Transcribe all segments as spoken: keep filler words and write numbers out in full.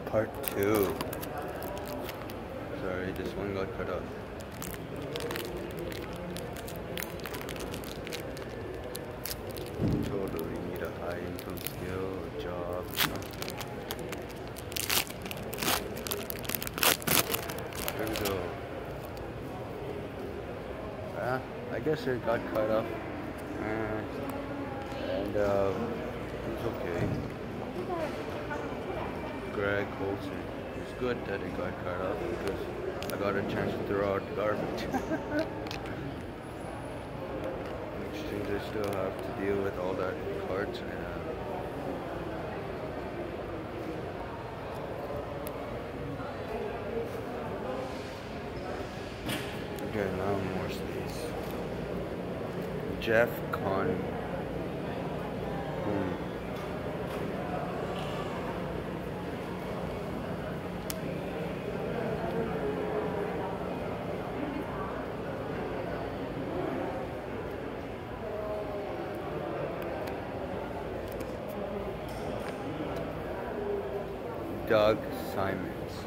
Part two. Sorry, this one got cut off. Totally need a high income skill, a job, something. There we go. Ah, I guess it got cut off. Uh, and uh, it's okay. Greg Colson. It's good that it got cut off because I got a chance to throw out the garbage. Which things I still have to deal with all that cards I have. Okay, now more states. Jeff Con. Hmm. Doug Simons.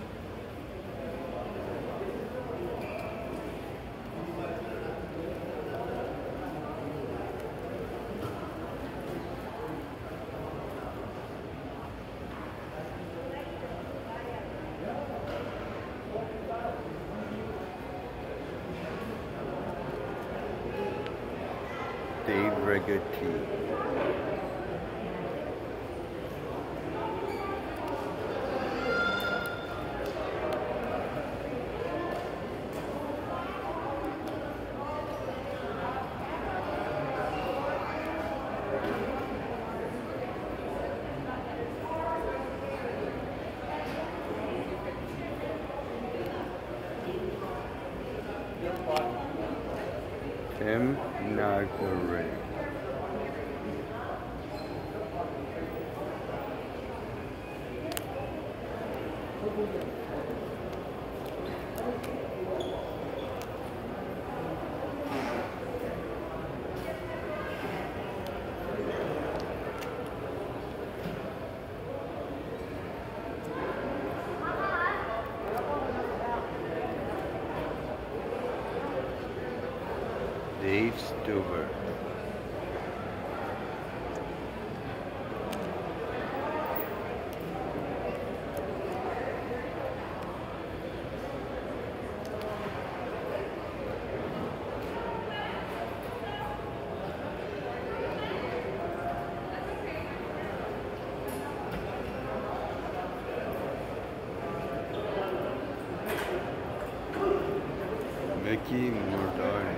Dave Riggety. Tim Nagare. Dave Stuber. Mickey Mordani.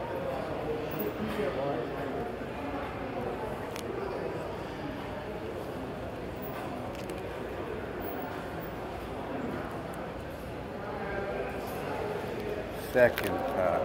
Second pack.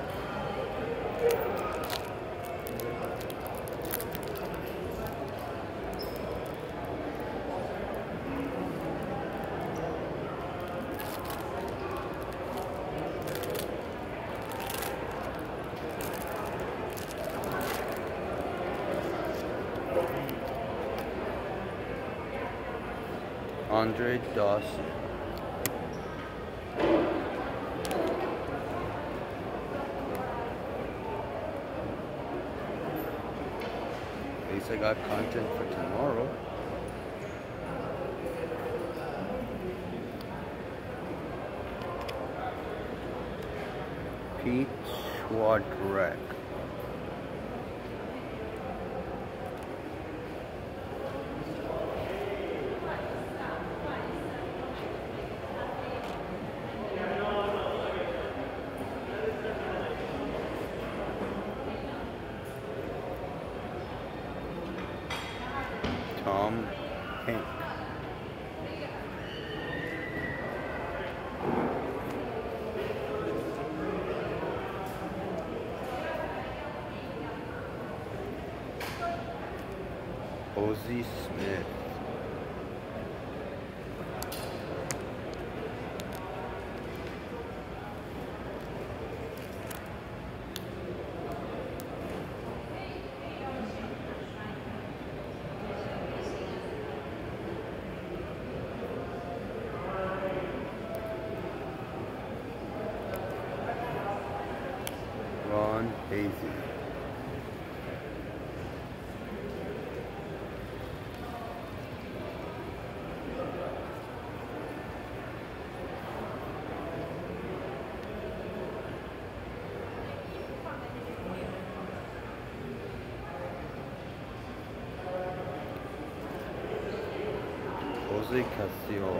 Andre Dawson. At least I got content for tomorrow. Pete Schwadrek. Tom Hank. Ozzie Smith. one hazy. Jose Castillo.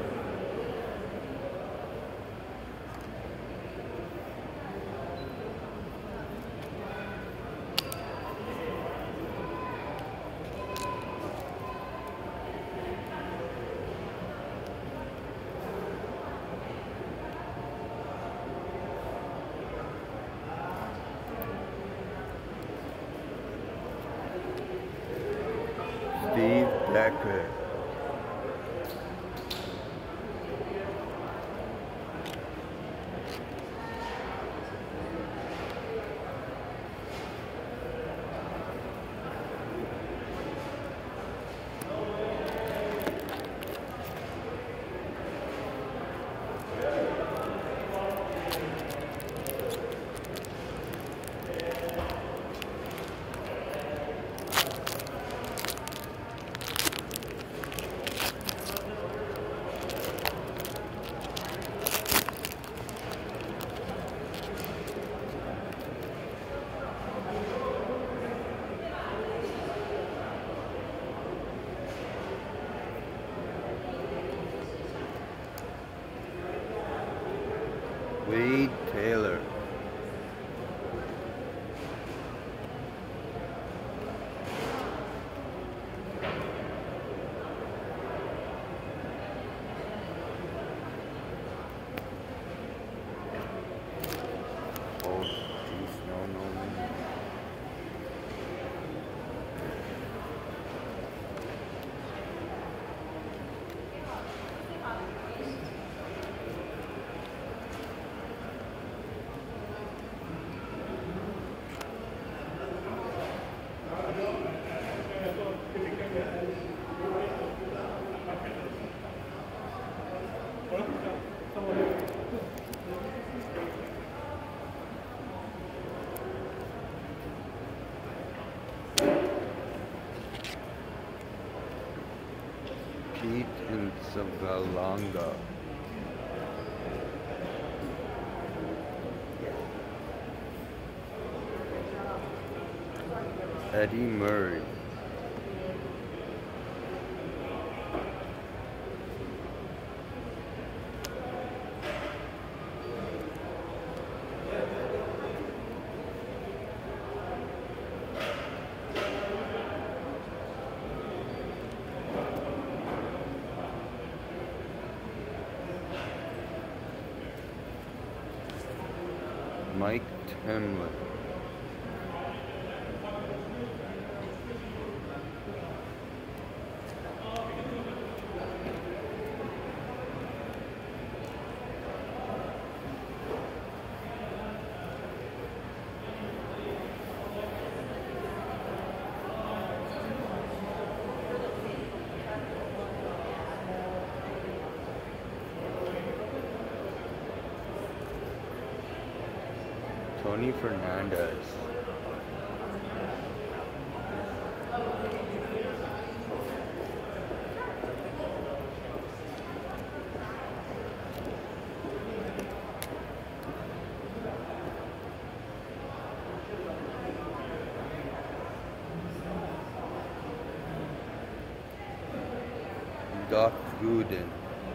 Steve Becker. Wade Taylor. Oh, geez, no, no, no. Pete and Savalonga. Eddie Murray. Mike Temlin. Tony Fernandez. Doc Gooden.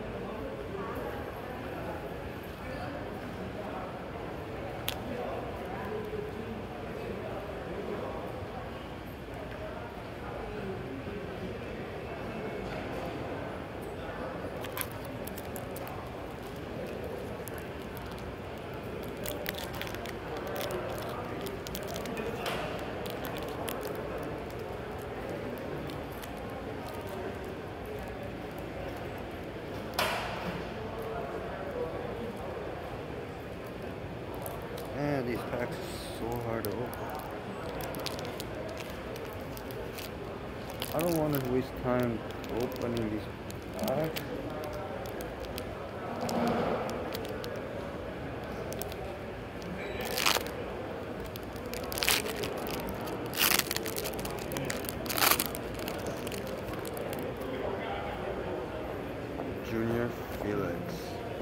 Man, these packs are so hard to open. I don't want to waste time opening these packs. Junior Felix.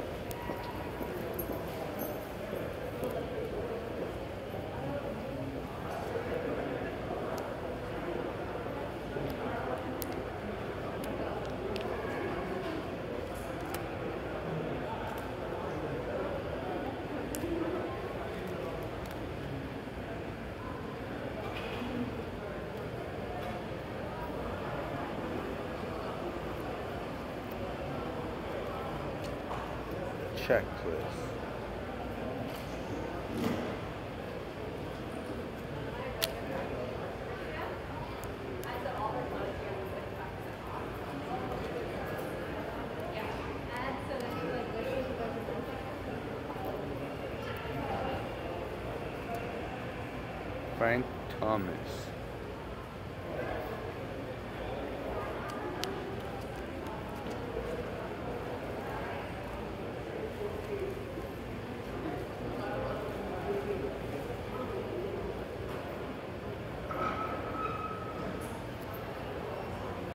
Checklist. Frank Thomas.